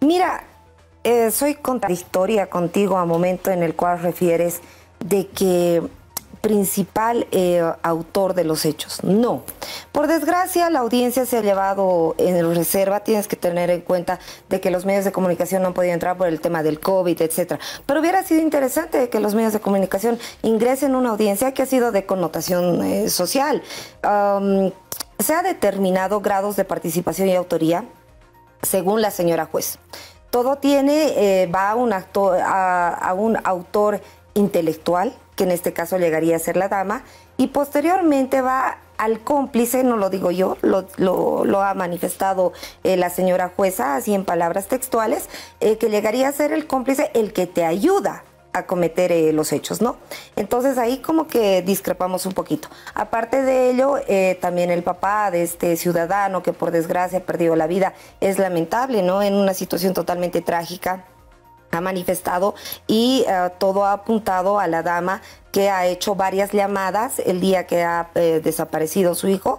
Mira, soy contradictoria contigo a momento en el cual refieres de que principal autor de los hechos. No. Por desgracia, la audiencia se ha llevado en reserva. Tienes que tener en cuenta de que los medios de comunicación no han podido entrar por el tema del COVID, etcétera. Pero hubiera sido interesante que los medios de comunicación ingresen una audiencia que ha sido de connotación social. Se ha determinado grados de participación y autoría según la señora juez. Todo va a un autor intelectual, que en este caso llegaría a ser la dama, y posteriormente va al cómplice, no lo digo yo, lo ha manifestado la señora jueza, así en palabras textuales, que llegaría a ser el cómplice, el que te ayuda a cometer los hechos, ¿no? Entonces ahí como que discrepamos un poquito. Aparte de ello, también el papá de este ciudadano que por desgracia ha perdido la vida es lamentable, ¿no? En una situación totalmente trágica ha manifestado y todo ha apuntado a la dama que ha hecho varias llamadas el día que ha desaparecido su hijo,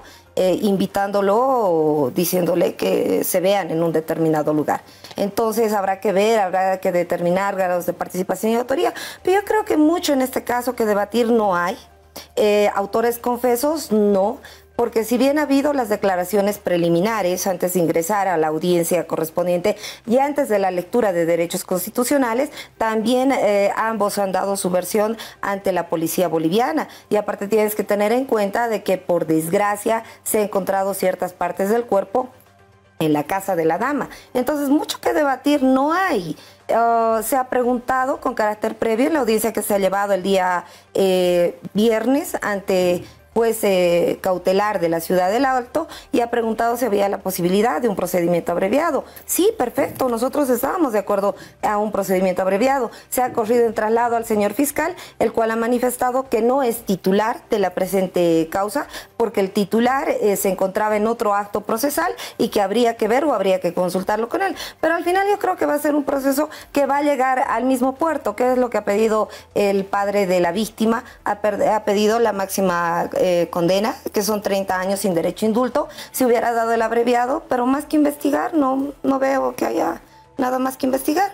invitándolo, diciéndole que se vean en un determinado lugar. Entonces habrá que ver, habrá que determinar grados de participación y autoría. Pero yo creo que mucho en este caso que debatir no hay. Autores confesos, no. Porque si bien ha habido las declaraciones preliminares antes de ingresar a la audiencia correspondiente y antes de la lectura de derechos constitucionales, también ambos han dado su versión ante la policía boliviana. Y aparte tienes que tener en cuenta de que por desgracia se han encontrado ciertas partes del cuerpo en la casa de la dama. Entonces mucho que debatir no hay. Se ha preguntado con carácter previo en la audiencia que se ha llevado el día viernes ante juez cautelar de la Ciudad del Alto y ha preguntado si había la posibilidad de un procedimiento abreviado. Sí, perfecto, nosotros estábamos de acuerdo a un procedimiento abreviado. Se ha corrido en traslado al señor fiscal, el cual ha manifestado que no es titular de la presente causa, porque el titular se encontraba en otro acto procesal y que habría que ver o habría que consultarlo con él. Pero al final yo creo que va a ser un proceso que va a llegar al mismo puerto, que es lo que ha pedido el padre de la víctima, ha pedido la máxima condena, que son 30 años sin derecho a indulto. Se hubiera dado el abreviado, pero más que investigar, no veo que haya nada más que investigar.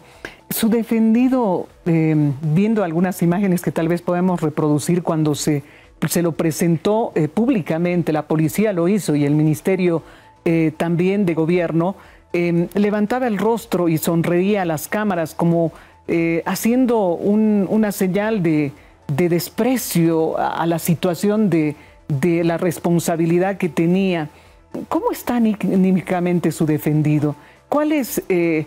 Su defendido, viendo algunas imágenes que tal vez podemos reproducir cuando se lo presentó públicamente, la policía lo hizo y el Ministerio también de Gobierno, levantaba el rostro y sonreía a las cámaras como haciendo una señal de desprecio a la situación de la responsabilidad que tenía. ¿Cómo está anímicamente su defendido? ¿Cuál es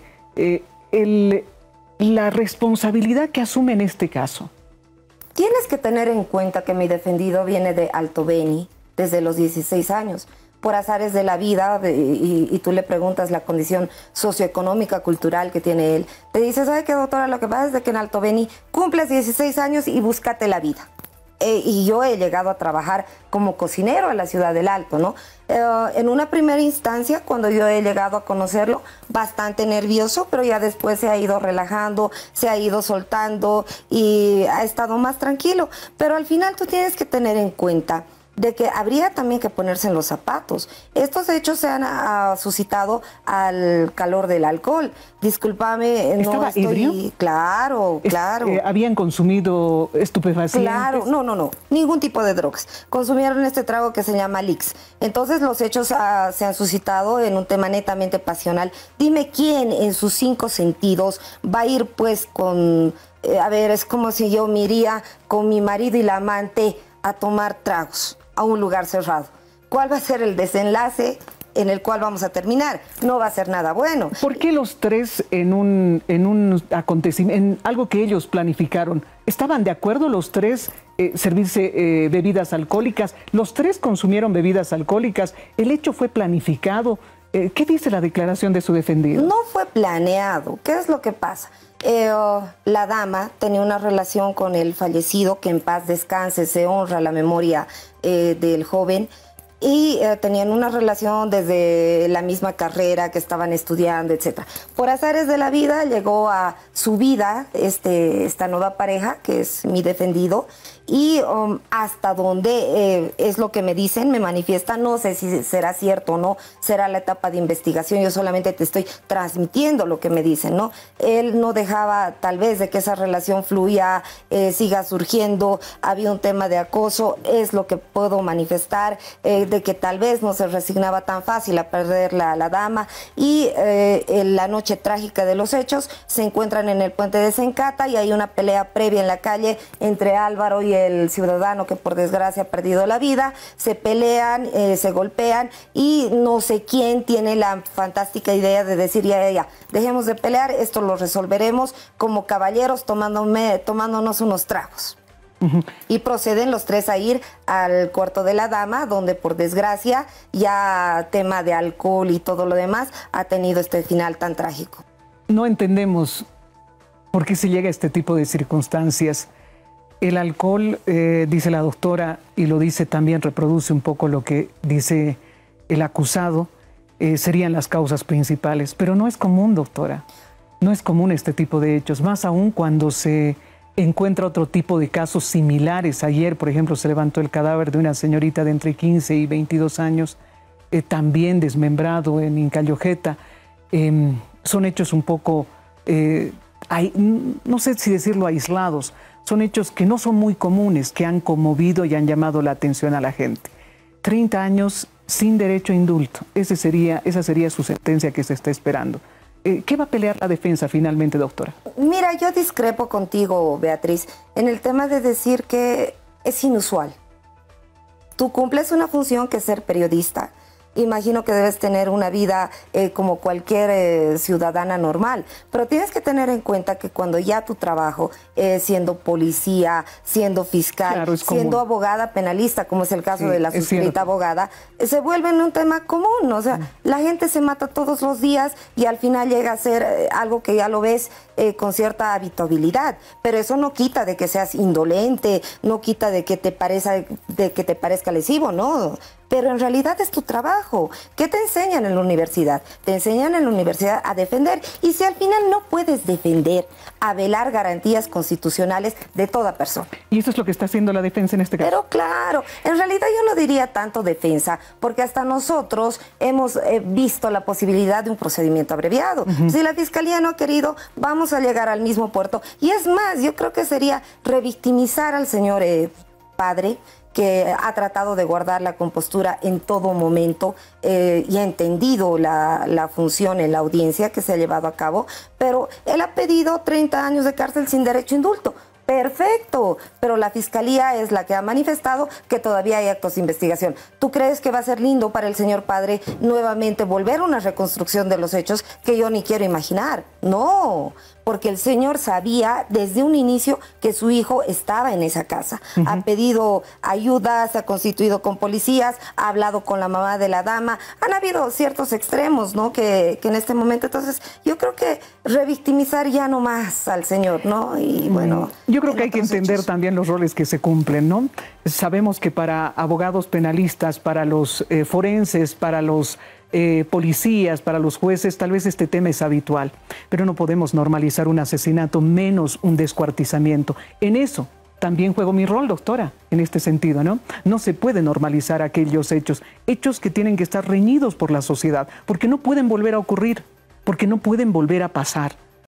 la responsabilidad que asume en este caso? Tienes que tener en cuenta que mi defendido viene de Alto Beni desde los 16 años. Por azares de la vida, y tú le preguntas la condición socioeconómica, cultural que tiene él, te dice, ¿sabe qué, doctora? Lo que pasa es de que en Alto Beni cumples 16 años y búscate la vida. Y yo he llegado a trabajar como cocinero en la Ciudad del Alto, ¿no? En una primera instancia, cuando yo he llegado a conocerlo, bastante nervioso, pero ya después se ha ido relajando, se ha ido soltando y ha estado más tranquilo. Pero al final tú tienes que tener en cuenta de que habría también que ponerse en los zapatos. Estos hechos se han suscitado al calor del alcohol. Discúlpame, ¿estaba ebrio? Claro. ¿Habían consumido estupefacientes? Claro, no, ningún tipo de drogas. Consumieron este trago que se llama Lix. Entonces los hechos se han suscitado en un tema netamente pasional. Dime quién en sus 5 sentidos va a ir pues con... a ver, es como si yo me iría con mi marido y la amante a tomar tragos a un lugar cerrado. ¿Cuál va a ser el desenlace en el cual vamos a terminar? No va a ser nada bueno. ¿Por qué los tres en un acontecimiento, en algo que ellos planificaron, estaban de acuerdo los tres servirse bebidas alcohólicas? Los tres consumieron bebidas alcohólicas. ¿El hecho fue planificado? ¿Qué dice la declaración de su defendido? No fue planeado. ¿Qué es lo que pasa? La dama tenía una relación con el fallecido, que en paz descanse, se honra la memoria del joven, y tenían una relación desde la misma carrera que estaban estudiando, etc. Por azares de la vida llegó a su vida esta nueva pareja, que es mi defendido, y hasta donde es lo que me dicen, me manifiestan, no sé si será cierto o no, será la etapa de investigación, yo solamente te estoy transmitiendo lo que me dicen, ¿no? Él no dejaba tal vez de que esa relación fluya, siga surgiendo, había un tema de acoso, es lo que puedo manifestar, de que tal vez no se resignaba tan fácil a perder la dama, y en la noche trágica de los hechos se encuentran en el puente de Sencata y hay una pelea previa en la calle entre Álvaro y el ciudadano que por desgracia ha perdido la vida, se pelean, se golpean y no sé quién tiene la fantástica idea de decir ya, dejemos de pelear, esto lo resolveremos como caballeros tomándonos unos tragos. Y proceden los tres a ir al cuarto de la dama, donde por desgracia ya tema de alcohol y todo lo demás ha tenido este final tan trágico. No entendemos por qué se llega a este tipo de circunstancias. El alcohol, dice la doctora, y lo dice también, reproduce un poco lo que dice el acusado, serían las causas principales. Pero no es común, doctora, no es común este tipo de hechos, más aún cuando se encuentra otro tipo de casos similares. Ayer, por ejemplo, se levantó el cadáver de una señorita de entre 15 y 22 años, también desmembrado en Incallojeta. Son hechos un poco, no sé si decirlo aislados, son hechos que no son muy comunes, que han conmovido y han llamado la atención a la gente. 30 años sin derecho a indulto, esa sería su sentencia que se está esperando. ¿Qué va a pelear la defensa finalmente, doctora? Mira, yo discrepo contigo, Beatriz, en el tema de decir que es inusual. Tú cumples una función que es ser periodista. Imagino que debes tener una vida como cualquier ciudadana normal, pero tienes que tener en cuenta que cuando ya tu trabajo, siendo policía, siendo fiscal, claro, siendo abogada penalista, como es el caso de la suscrita abogada, se vuelve en un tema común. O sea, la gente se mata todos los días y al final llega a ser algo que ya lo ves con cierta habitualidad, pero eso no quita de que seas indolente, no quita de que te parezca lesivo, ¿no? Pero en realidad es tu trabajo. ¿Qué te enseñan en la universidad? Te enseñan en la universidad a defender. Y si al final no puedes defender, a velar garantías constitucionales de toda persona. Y eso es lo que está haciendo la defensa en este caso. Pero claro, en realidad yo no diría tanto defensa, porque hasta nosotros hemos visto la posibilidad de un procedimiento abreviado. Si la Fiscalía no ha querido, vamos a llegar al mismo puerto. Y es más, yo creo que sería revictimizar al señor padre, que ha tratado de guardar la compostura en todo momento y ha entendido la función en la audiencia que se ha llevado a cabo, pero él ha pedido 30 años de cárcel sin derecho a indulto. Perfecto, pero la Fiscalía es la que ha manifestado que todavía hay actos de investigación. ¿Tú crees que va a ser lindo para el señor padre nuevamente volver a una reconstrucción de los hechos que yo ni quiero imaginar? No, porque el señor sabía desde un inicio que su hijo estaba en esa casa. Ha pedido ayuda, se ha constituido con policías, ha hablado con la mamá de la dama. Han habido ciertos extremos, ¿no? Que en este momento, entonces, yo creo que revictimizar ya no más al señor, ¿no? Y bueno, yo creo que hay que entender también los roles que se cumplen, ¿no? Sabemos que para abogados penalistas, para los forenses, para los policías, para los jueces, tal vez este tema es habitual, pero no podemos normalizar un asesinato, menos un descuartizamiento. En eso también juego mi rol, doctora, en este sentido, ¿no? No se puede normalizar aquellos hechos que tienen que estar reñidos por la sociedad, porque no pueden volver a ocurrir, porque no pueden volver a pasar.